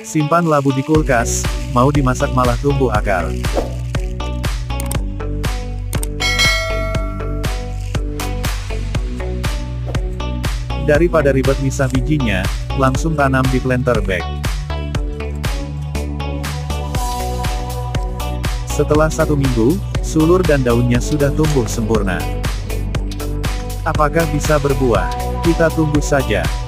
Simpan labu di kulkas, mau dimasak malah tumbuh akar. Daripada ribet misah bijinya, langsung tanam di planter bag. Setelah 1 minggu, sulur dan daunnya sudah tumbuh sempurna. Apakah bisa berbuah? Kita tunggu saja.